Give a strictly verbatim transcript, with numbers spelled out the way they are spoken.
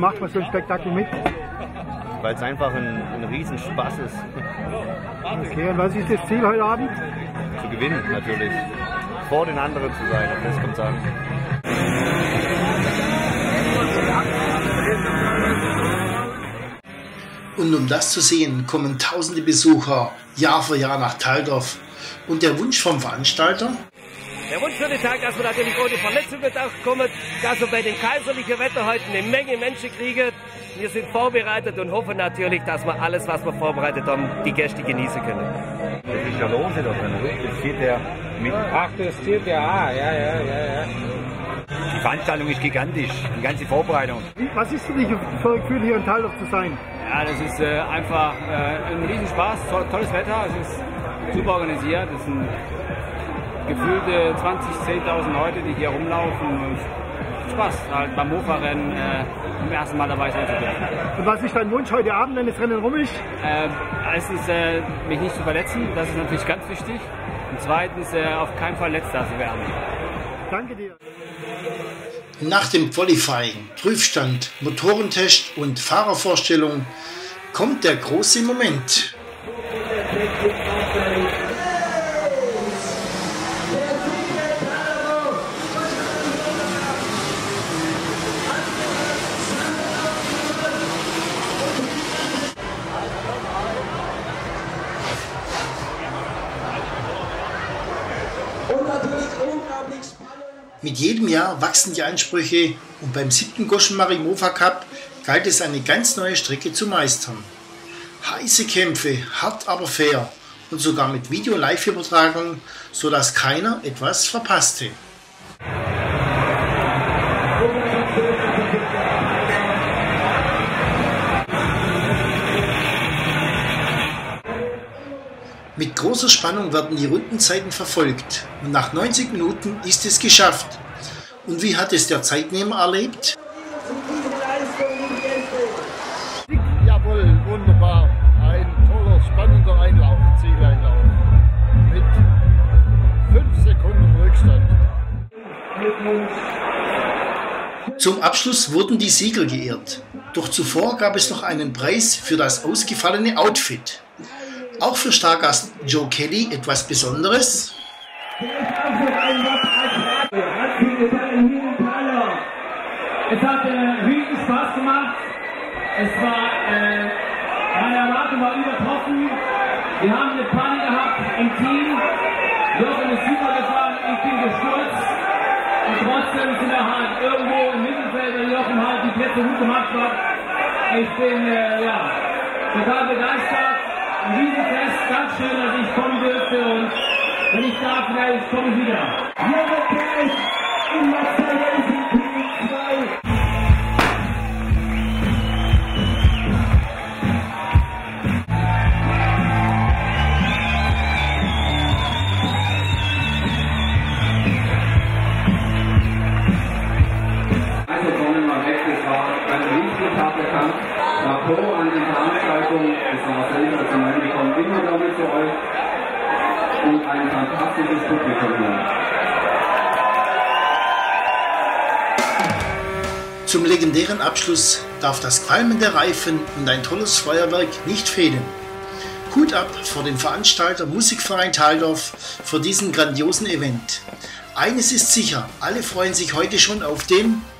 macht man so ein Spektakel mit? Weil es einfach ein, ein Riesenspaß ist. Okay, und was ist das Ziel heute Abend? Zu gewinnen natürlich. Vor den anderen zu sein, das kommt an. Und um das zu sehen, kommen tausende Besucher Jahr für Jahr nach Thaldorf. Und der Wunsch vom Veranstalter? Der Wunsch für den Tag, dass wir natürlich ohne Verletzungen auch kommen, dass wir bei dem kaiserlichen Wetter heute eine Menge Menschen kriegen. Wir sind vorbereitet und hoffen natürlich, dass wir alles, was wir vorbereitet haben, die Gäste genießen können. Das ist ja los, oder? Das steht ja mit. Ach, das steht ja, ah, ja, ja, ja, ja. Die Veranstaltung ist gigantisch, die ganze Vorbereitung. Was ist für dich für ein Gefühl, hier in Thaldorf zu sein? Ja, das ist äh, einfach äh, ein Riesenspaß, to tolles Wetter, es ist super organisiert, es sind gefühlte zwanzig, zehntausend Leute, die hier rumlaufen. Und Spaß, halt beim Mofa-Rennen äh, zum ersten Mal dabei sein zu dürfen. Und was ist dein Wunsch heute Abend, wenn das Rennen rum ist? Äh, erstens, äh, mich nicht zu verletzen, das ist natürlich ganz wichtig. Und zweitens, äh, auf keinen Fall Letzter zu werden. Danke dir. Nach dem Qualifying, Prüfstand, Motorentest und Fahrervorstellung kommt der große Moment. Mit jedem Jahr wachsen die Ansprüche und beim siebten Goschen-Marie Mofa Cup galt es, eine ganz neue Strecke zu meistern. Heiße Kämpfe, hart aber fair und sogar mit Video-Live-Übertragung, sodass keiner etwas verpasste. Mit großer Spannung werden die Rundenzeiten verfolgt und nach neunzig Minuten ist es geschafft. Und wie hat es der Zeitnehmer erlebt? Jawohl, wunderbar. Ein toller, spannender Einlauf, Zieleinlauf. Mit fünf Sekunden Rückstand. Zum Abschluss wurden die Sieger geehrt. Doch zuvor gab es noch einen Preis für das ausgefallene Outfit. Auch für Stargast Joe Kelly etwas Besonderes. Es hat äh, riesen Spaß gemacht. Es war, äh, meine Erwartung war übertroffen. Wir haben eine Panne gehabt im Team. Jochen ist super gefahren, ich bin gestürzt. Und trotzdem sind wir halt irgendwo im Mittelfeld, weil Jochen halt die Plätze gut gemacht hat. Ich bin äh, ja, total begeistert. Ein Riesenfest, ganz schön, dass ich kommen dürfte. Und wenn ich darf, vielleicht komme ich wieder. Chapeau an die Veranstaltung, es war sensationell, wir kommen immer damit zu euch und ein fantastisches Publikum hier. Zum legendären Abschluss darf das Qualmen der Reifen und ein tolles Feuerwerk nicht fehlen. Hut ab vor dem Veranstalter Musikverein Thaldorf für diesen grandiosen Event. Eines ist sicher, alle freuen sich heute schon auf den